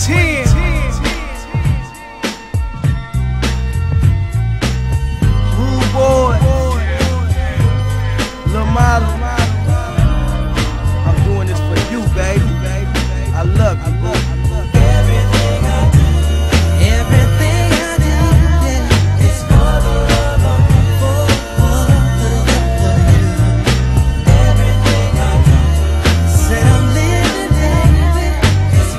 2010. Rudeboyz, Lil Model. I'm doing this for you, baby. I love you, boo. Everything I do, yeah, it's for the love of you, for the love of you. Everything I do, said I'm living, it's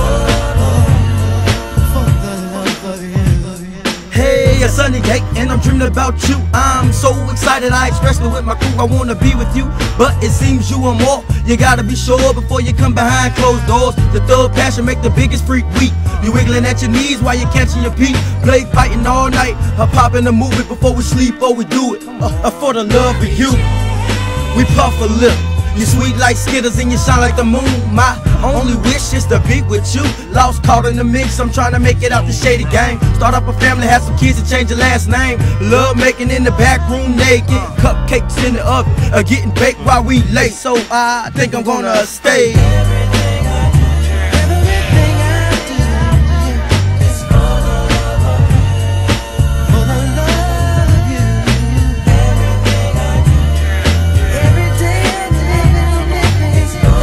for the love of you. Hey, it's Sunday gate, and I'm dreaming about you. I'm so excited, I expressed it with my crew. I wanna be with you, but it seems you want more. You gotta be sure before you come behind closed doors. The thug passion make the biggest freak weak. You wiggling at your knees while you're catching your beat. Play fighting all night, popping a movie before we sleep or we do it. For the love of you, we puff a lip. You sweet like Skittles and you shine like the moon. My only wish is to be with you. Lost, caught in the mix, I'm trying to make it out the shady game. Start up a family, have some kids and change your last name. Love making in the back room naked. Cupcakes in the oven, getting baked while we late. So I think I'm gonna stay. Everything I do, yeah, it's for the love of you, for the love of you. Everything I do, every day I do, it's for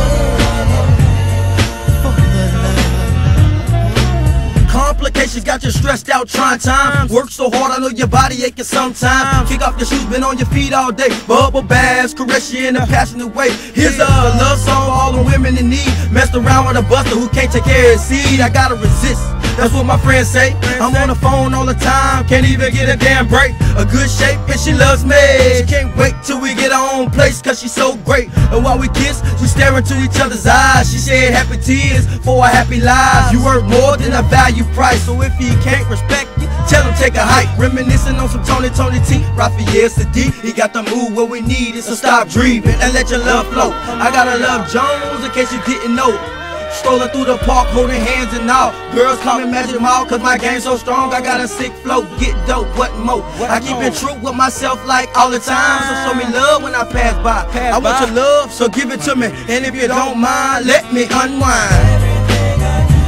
the love of you. Complications got you stressed out trying times. Work so hard, I know your body aching sometimes. Kick off your shoes, been on your feet all day. Bubble baths, caress you in a passionate way. Here's a love song for all the women in need. Messed around with a buster who can't take care of his seed. I gotta resist, that's what my friends say. I'm on the phone all the time, can't even get a damn break. A good shape and she loves me. She can't wait till we get our own place cause she's so great. And while we kiss, we stare into each other's eyes. She shed happy tears for our happy lives. You worth more than a value price, so if he can't respect you, tell him take a hike. Reminiscing on some Tony T, Raphael Sadiq. He got the move where we need it, so stop dreaming and let your love flow. I gotta love Jones in case you didn't know. Strolling through the park, holding hands and all. Girls call me Magic Mall, cause my game's so strong. I got a sick flow, get dope, what more? I keep it true with myself like all the time. So show me love when I pass by. I want your love, so give it to me. And if you don't mind, let me unwind. Everything I do,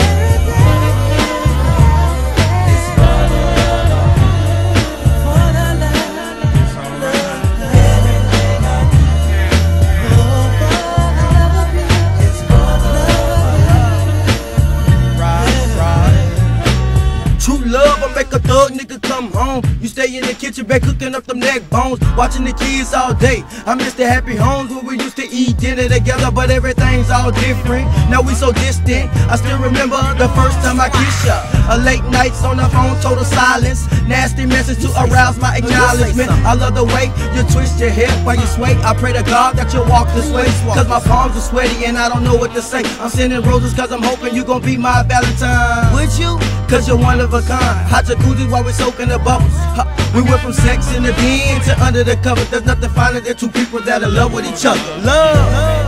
it's for the love of you, for the love of you. Everything I do, for the love of you, it's for the love of you. True love will make a thug nigga come home. You stay in the kitchen, back cooking up them neck bones, watching the kids all day. I miss the happy homes where we used to eat dinner together, but everything's all different. Now we so distant. I still remember the first time I kissed ya. A late nights on the phone, total silence. Nasty message to arouse my acknowledgement. I love the way you twist your hip while you sway. I pray to God that you walk this way, cause my palms are sweaty and I don't know what to say. I'm sending roses cause I'm hoping you gon' be my Valentine. Would you? Cause you're one of a kind. Hot jacuzzi while we're soaking the bubbles. We went from sex in the den to under the cover. There's nothing finer than two people that are in love with each other. Love.